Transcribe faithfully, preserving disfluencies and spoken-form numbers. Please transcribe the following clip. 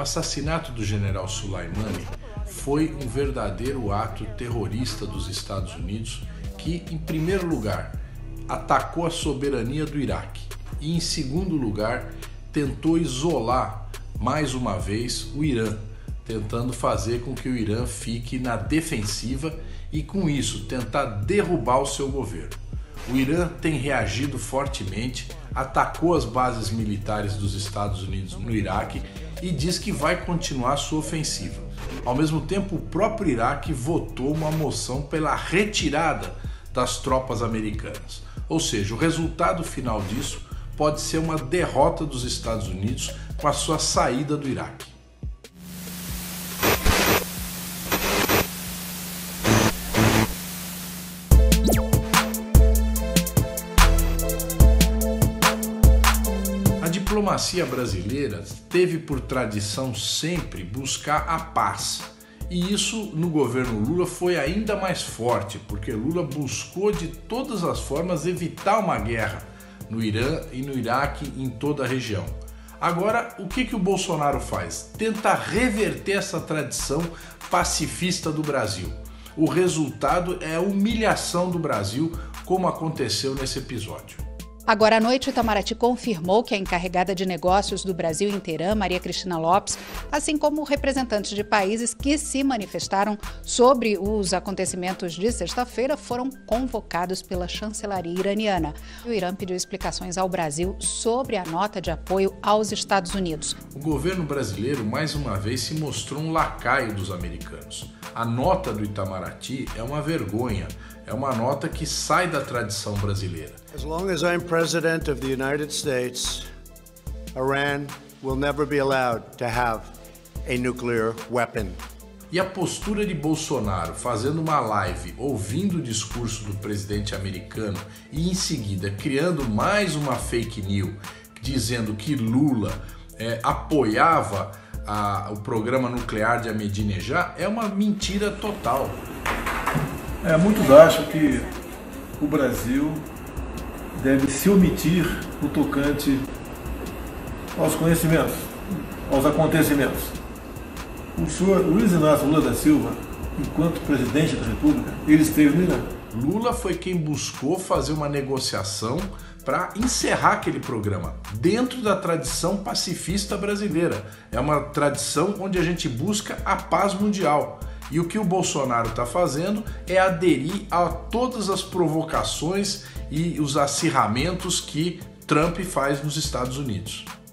assassinato do general Soleimani foi um verdadeiro ato terrorista dos Estados Unidos que, em primeiro lugar, atacou a soberania do Iraque e, em segundo lugar, tentou isolar mais uma vez o Irã, tentando fazer com que o Irã fique na defensiva e, com isso, tentar derrubar o seu governo. O Irã tem reagido fortemente, atacou as bases militares dos Estados Unidos no Iraque e diz que vai continuar sua ofensiva. Ao mesmo tempo, o próprio Iraque votou uma moção pela retirada das tropas americanas. Ou seja, o resultado final disso pode ser uma derrota dos Estados Unidos com a sua saída do Iraque. A diplomacia brasileira teve por tradição sempre buscar a paz. E isso no governo Lula foi ainda mais forte, porque Lula buscou de todas as formas evitar uma guerra no Irã e no Iraque e em toda a região. Agora, o que que o Bolsonaro faz? Tenta reverter essa tradição pacifista do Brasil. O resultado é a humilhação do Brasil, como aconteceu nesse episódio. Agora à noite, o Itamaraty confirmou que a encarregada de negócios do Brasil em Teherã, Maria Cristina Lopes, assim como representantes de países que se manifestaram sobre os acontecimentos de sexta-feira, foram convocados pela chancelaria iraniana. O Irã pediu explicações ao Brasil sobre a nota de apoio aos Estados Unidos. O governo brasileiro, mais uma vez, se mostrou um lacaio dos americanos. A nota do Itamaraty é uma vergonha. É uma nota que sai da tradição brasileira. As long as I'm president of the United States, Iran will never be allowed to have a nuclear weapon. E a postura de Bolsonaro fazendo uma live, ouvindo o discurso do presidente americano e em seguida criando mais uma fake news, dizendo que Lula é, apoiava a, o programa nuclear de Ahmadinejad, é uma mentira total. É, muitos acham que o Brasil deve se omitir no tocante aos conhecimentos, aos acontecimentos. O senhor Luiz Inácio Lula da Silva, enquanto presidente da República, ele esteve no Irã. Lula foi quem buscou fazer uma negociação para encerrar aquele programa, dentro da tradição pacifista brasileira. É uma tradição onde a gente busca a paz mundial. E o que o Bolsonaro está fazendo é aderir a todas as provocações e os acirramentos que Trump faz nos Estados Unidos.